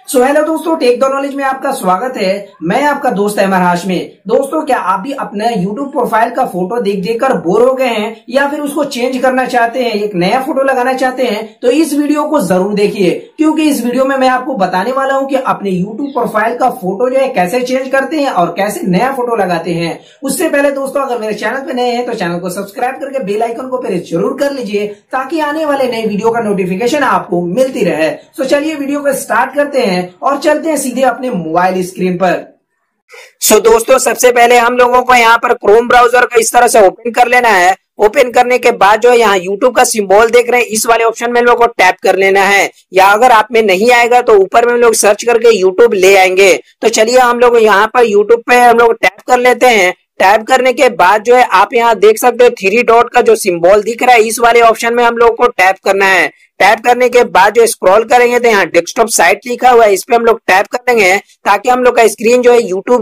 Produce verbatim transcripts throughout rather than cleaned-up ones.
सो hello दोस्तों, take the knowledge में आपका स्वागत है। मैं आपका दोस्त अमर हाशमी। दोस्तों, क्या आप भी अपने यूट्यूब प्रोफाइल का फोटो देख देख कर बोर हो गए हैं या फिर उसको चेंज करना चाहते हैं, एक नया फोटो लगाना चाहते हैं? तो इस वीडियो को जरूर देखिए, क्योंकि इस वीडियो में मैं आपको बताने वाला हूं कि अपने यूट्यूब प्रोफाइल का फोटो जो है कैसे चेंज करते हैं और कैसे नया फोटो लगाते हैं। उससे पहले दोस्तों, अगर मेरे चैनल पे नए हैं तो चैनल को सब्सक्राइब करके बेल आइकन को प्रेस जरूर कर लीजिए, ताकि आने वाले नए वीडियो का नोटिफिकेशन आपको मिलती रहे। तो चलिए वीडियो को स्टार्ट करते हैं और चलते हैं सीधे अपने मोबाइल स्क्रीन पर। सो so, दोस्तों, सबसे पहले हम लोगों को यहाँ पर क्रोम ब्राउजर को इस तरह से ओपन कर लेना है। ओपन करने के बाद जो है यहाँ यूट्यूब का सिंबल देख रहे हैं, इस वाले ऑप्शन में हम लोग को टैप कर लेना है, या अगर आप में नहीं आएगा तो ऊपर में हम लोग सर्च करके यूट्यूब ले आएंगे। तो चलिए हम लोग यहाँ पर यूट्यूब पे हम लोग टैप कर लेते हैं। टैप करने के बाद जो है आप यहाँ देख सकते हो थ्री डॉट का जो सिंबल दिख रहा है, इस वाले ऑप्शन में हम लोग को टैप करना है। टैप करने के बाद जो स्क्रॉल करेंगे तो यहाँ डेस्कटॉप साइट लिखा हुआ है, इस पे हम लोग टैप करेंगे ताकि हम लोग का स्क्रीन जो है यूट्यूब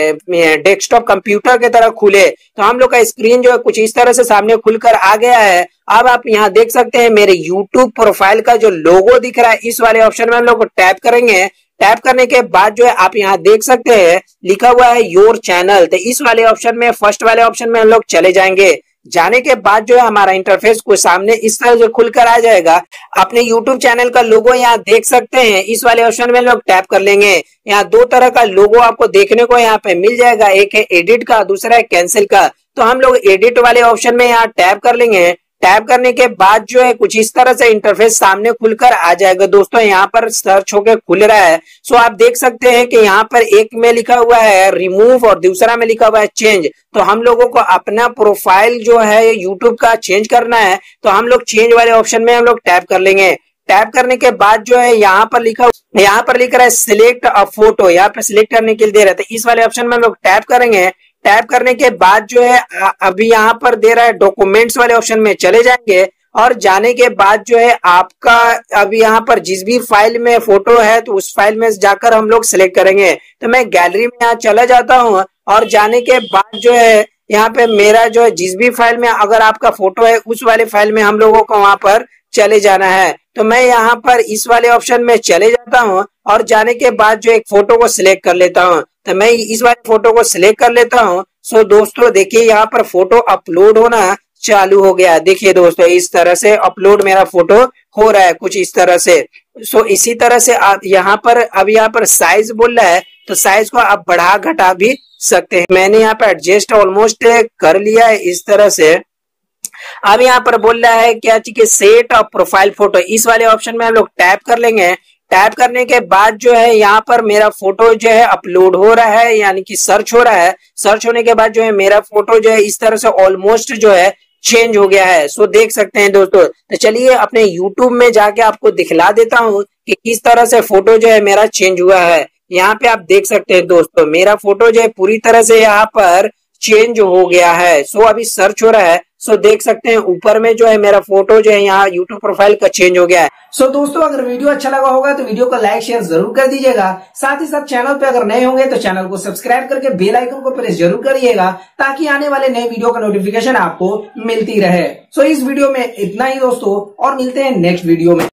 ये डेस्कटॉप कंप्यूटर की तरह खुले। तो हम लोग का स्क्रीन जो है कुछ इस तरह से सामने खुलकर आ गया है। अब आप यहाँ देख सकते हैं मेरे यूट्यूब प्रोफाइल का जो लोगो दिख रहा है, इस वाले ऑप्शन में हम लोग टैप करेंगे। टैप करने के बाद जो है आप यहाँ देख सकते हैं लिखा हुआ है योर चैनल। तो इस वाले ऑप्शन में, फर्स्ट वाले ऑप्शन में हम लोग चले जाएंगे। जाने के बाद जो है हमारा इंटरफेस को सामने इस तरह से खुलकर आ जाएगा। अपने यूट्यूब चैनल का लोगो यहाँ देख सकते हैं, इस वाले ऑप्शन में लोग टैप कर लेंगे। यहाँ दो तरह का लोगो आपको देखने को यहाँ पे मिल जाएगा, एक है एडिट का, दूसरा है कैंसिल का। तो हम लोग एडिट वाले ऑप्शन में यहाँ टैप कर लेंगे। टैप करने के बाद जो है कुछ इस तरह से इंटरफेस सामने खुलकर आ जाएगा। दोस्तों, यहाँ पर सर्च होकर खुल रहा है। सो आप देख सकते हैं कि यहाँ पर एक में लिखा हुआ है रिमूव और दूसरा में लिखा हुआ है चेंज। तो हम लोगों को अपना प्रोफाइल जो है यूट्यूब का चेंज करना है, तो हम लोग चेंज वाले ऑप्शन में हम लोग टैप कर लेंगे। टैप करने के बाद जो है यहाँ पर लिखा यहाँ पर लिख रहा है सिलेक्ट अ फोटो, यहाँ पे सिलेक्ट करने के लिए दे रहा है। तो इस वाले ऑप्शन में हम लोग टैप करेंगे। टैप करने के बाद जो है अभी यहाँ पर दे रहा है डॉक्यूमेंट्स वाले ऑप्शन में चले जाएंगे, और जाने के बाद जो है आपका अभी यहाँ पर जिस भी फाइल में फोटो है तो उस फाइल में जाकर हम लोग सिलेक्ट करेंगे। तो मैं गैलरी में यहाँ चला जाता हूँ, और जाने के बाद जो है यहाँ पे मेरा जो है जिस भी फाइल में अगर आपका फोटो है उस वाले फाइल में हम लोगों को वहां पर चले जाना है। तो मैं यहाँ पर इस वाले ऑप्शन में चले जाता हूँ, और जाने के बाद जो एक फोटो को सिलेक्ट कर लेता हूँ। तो मैं इस वाले फोटो को सिलेक्ट कर लेता हूँ। सो दोस्तों, देखिए यहाँ पर फोटो अपलोड होना चालू हो गया। देखिए दोस्तों, इस तरह से अपलोड मेरा फोटो हो रहा है कुछ इस तरह से। सो इसी तरह से आप यहाँ पर अब यहाँ पर साइज बोल रहा है, तो साइज को आप बढ़ा घटा भी सकते हैं। मैंने यहाँ पे एडजस्ट ऑलमोस्ट कर लिया है इस तरह से। अब यहाँ पर बोल रहा है क्या चाहिए, सेट अ प्रोफाइल फोटो, इस वाले ऑप्शन में हम लोग टैप कर लेंगे। टैप करने के बाद जो है यहाँ पर मेरा फोटो जो है अपलोड हो रहा है, यानी कि सर्च हो रहा है। सर्च होने के बाद जो है मेरा फोटो जो है इस तरह से ऑलमोस्ट जो है चेंज हो गया है। सो देख सकते हैं दोस्तों। तो चलिए अपने यूट्यूब में जाके आपको दिखला देता हूँ कि किस तरह से फोटो जो है मेरा चेंज हुआ है। यहाँ पे आप देख सकते हैं दोस्तों, मेरा फोटो जो है पूरी तरह से यहाँ पर चेंज हो गया है। सो अभी सर्च हो रहा है। सो देख सकते हैं ऊपर में जो है मेरा फोटो जो है यहाँ यूट्यूब प्रोफाइल का चेंज हो गया है। सो दोस्तों, अगर वीडियो अच्छा लगा होगा तो वीडियो को लाइक शेयर जरूर कर दीजिएगा। साथ ही साथ चैनल पे अगर नए होंगे तो चैनल को सब्सक्राइब करके बेल आइकन को प्रेस जरूर करिएगा, ताकि आने वाले नए वीडियो का नोटिफिकेशन आपको मिलती रहे। सो इस वीडियो में इतना ही दोस्तों, और मिलते हैं नेक्स्ट वीडियो में।